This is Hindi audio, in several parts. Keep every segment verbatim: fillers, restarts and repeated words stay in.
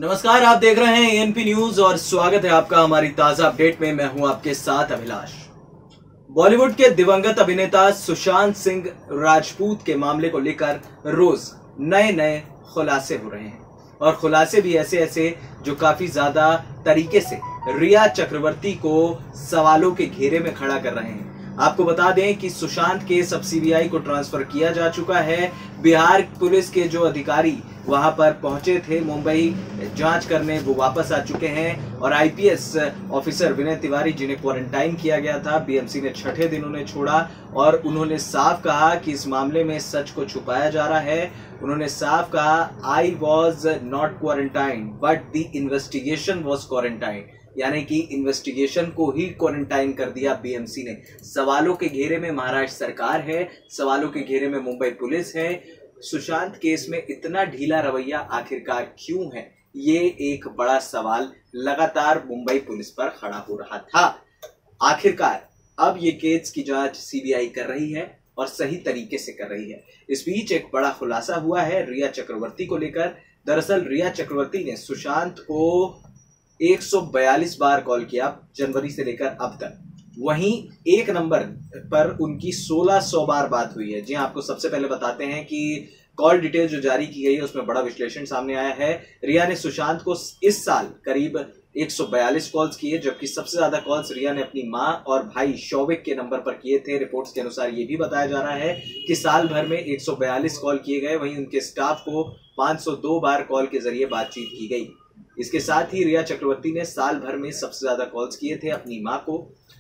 नमस्कार, आप देख रहे हैं एएनपी न्यूज और स्वागत है आपका हमारी ताजा अपडेट में। मैं हूं आपके साथ अभिलाष। बॉलीवुड के दिवंगत अभिनेता सुशांत सिंह राजपूत के मामले को लेकर रोज नए नए खुलासे हो रहे हैं और खुलासे भी ऐसे ऐसे जो काफी ज्यादा तरीके से रिया चक्रवर्ती को सवालों के घेरे में खड़ा कर रहे हैं। आपको बता दें कि सुशांत केस अब सीबीआई को ट्रांसफर किया जा चुका है। बिहार पुलिस के जो अधिकारी वहां पर पहुंचे थे मुंबई जांच करने, वो वापस आ चुके हैं और आईपीएस ऑफिसर विनय तिवारी, जिन्हें क्वारंटाइन किया गया था, बीएमसी ने छठे दिन उन्हें छोड़ा और उन्होंने साफ कहा कि इस मामले में सच को छुपाया जा रहा है। उन्होंने साफ कहा, I was not quarantine but the investigation was quarantine, यानी कि इन्वेस्टिगेशन को ही क्वारंटाइन कर दिया बीएमसी ने। सवालों के घेरे में महाराष्ट्र सरकार है, सवालों के घेरे में मुंबई पुलिस है। सुशांत केस में इतना ढीला रवैया आखिरकार क्यों है, ये एक बड़ा सवाल लगातार मुंबई पुलिस पर खड़ा हो रहा था। आखिरकार अब ये केस की जांच सीबीआई कर रही है और सही तरीके से कर रही है। इस बीच एक बड़ा खुलासा हुआ है रिया चक्रवर्ती को लेकर। दरअसल रिया चक्रवर्ती ने सुशांत को एक सौ बयालीस बार कॉल किया जनवरी से लेकर अब तक। वहीं एक नंबर पर उनकी सोलह सौ बार बात हुई है। जी, आपको सबसे पहले बताते हैं कि कॉल डिटेल जो जारी की गई है उसमें बड़ा विश्लेषण सामने आया है। रिया ने सुशांत को इस साल करीब एक सौ बयालीस कॉल्स किए, जबकि सबसे ज्यादा कॉल्स रिया ने अपनी मां और भाई शौविक के नंबर पर किए थे। रिपोर्ट्स के अनुसार ये भी बताया जा रहा है कि साल भर में एक सौ बयालीस कॉल किए गए। वहीं उनके स्टाफ को पांच सौ दो बार कॉल के जरिए बातचीत की गई। इसके साथ ही रिया चक्रवर्ती ने साल भर में सबसे ज्यादा कॉल्स किए थे अपनी मां को।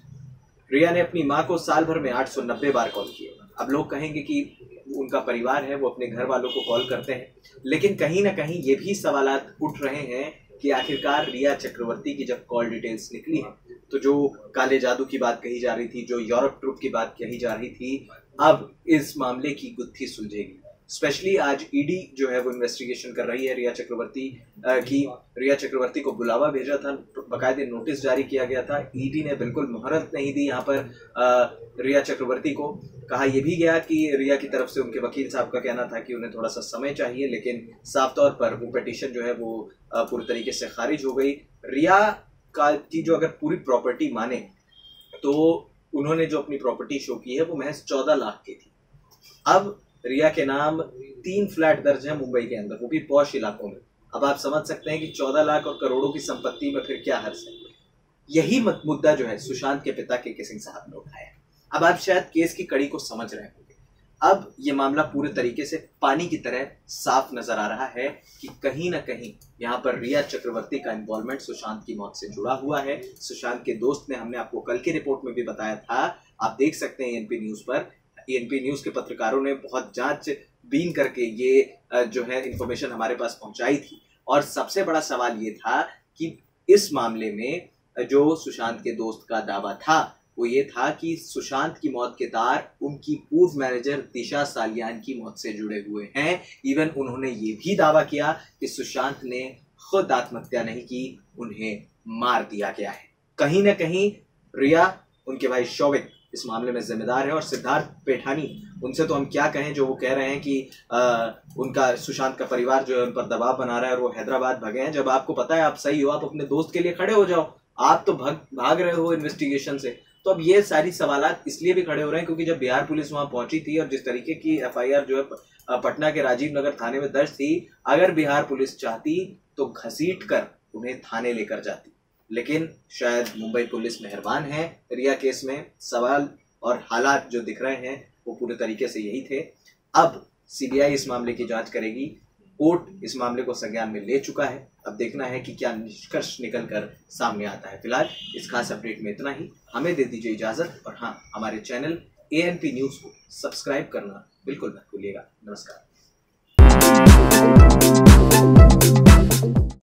रिया ने अपनी मां को साल भर में आठ सौ नब्बे बार कॉल किए। अब लोग कहेंगे कि उनका परिवार है, वो अपने घर वालों को कॉल करते हैं, लेकिन कहीं ना कहीं ये भी सवालात उठ रहे हैं कि आखिरकार रिया चक्रवर्ती की जब कॉल डिटेल्स निकली है तो जो काले जादू की बात कही जा रही थी, जो यूरोप ट्रुप की बात कही जा रही थी, अब इस मामले की गुत्थी सुलझेगी। स्पेशली आज ईडी जो है वो इन्वेस्टिगेशन कर रही है रिया चक्रवर्ती की। रिया चक्रवर्ती को बुलावा भेजा था, बाकायदे नोटिस जारी किया गया था। ईडी ने बिल्कुल मुहरत नहीं दी यहाँ पर आ, रिया चक्रवर्ती को। कहा यह भी गया कि रिया की तरफ से उनके वकील साहब का कहना था कि उन्हें थोड़ा सा समय चाहिए, लेकिन साफ तौर पर वो पिटीशन जो है वो पूरी तरीके से खारिज हो गई। रिया का की जो अगर पूरी प्रॉपर्टी माने तो उन्होंने जो अपनी प्रॉपर्टी शो की है वो महज चौदह लाख की थी। अब रिया के नाम तीन फ्लैट दर्ज है मुंबई के अंदर, वो भी पॉश इलाकों में। अब आप समझ सकते हैं कि चौदह लाख और करोड़ों की संपत्ति में फिर क्या हर्ष है। यही मुद्दा जो है सुशांत के पिता के किसिंग साहब ने उठाया। अब आप शायद केस की कड़ी को समझ रहे होंगे। अब ये मामला पूरे तरीके से पानी की तरह साफ नजर आ रहा है कि कहीं ना कहीं यहाँ पर रिया चक्रवर्ती का इन्वॉल्वमेंट सुशांत की मौत से जुड़ा हुआ है। सुशांत के दोस्त ने, हमने आपको कल की रिपोर्ट में भी बताया था, आप देख सकते हैं एएनपी न्यूज पर। एएनपी न्यूज के पत्रकारों ने बहुत जांच बीन करके ये जो है इंफॉर्मेशन हमारे पास पहुंचाई थी और सबसे बड़ा सवाल ये था कि इस मामले में जो सुशांत के दोस्त का दावा था वो ये था कि सुशांत की मौत के तार उनकी पूर्व मैनेजर दिशा सालियान की मौत से जुड़े हुए हैं। इवन उन्होंने ये भी दावा किया कि सुशांत ने खुद आत्महत्या नहीं की, उन्हें मार दिया गया है। कहीं ना कहीं रिया, उनके भाई शौविक इस मामले में जिम्मेदार है और सिद्धार्थ पेठानी, उनसे तो हम क्या कहें, जो वो कह रहे हैं कि आ, उनका सुशांत का परिवार जो है उन पर दबाव बना रहा है और वो हैदराबाद भगे हैं। जब आपको पता है आप सही हो, आप अपने दोस्त के लिए खड़े हो जाओ। आप तो भाग भाग रहे हो इन्वेस्टिगेशन से। तो अब ये सारी सवालात इसलिए भी खड़े हो रहे हैं क्योंकि जब बिहार पुलिस वहां पहुंची थी और जिस तरीके की एफआईआर जो है पटना के राजीव नगर थाने में दर्ज थी, अगर बिहार पुलिस चाहती तो घसीट कर उन्हें थाने लेकर जाती, लेकिन शायद मुंबई पुलिस मेहरबान है। रिया केस में सवाल और हालात जो दिख रहे हैं वो पूरे तरीके से यही थे। अब सीबीआई इस मामले की जांच करेगी। कोर्ट इस मामले को संज्ञान में ले चुका है। अब देखना है कि क्या निष्कर्ष निकल कर सामने आता है। फिलहाल इस खास अपडेट में इतना ही। हमें दे दीजिए इजाजत और हाँ, हमारे चैनल एएनपी न्यूज को सब्सक्राइब करना बिल्कुल मत भूलिएगा। नमस्कार।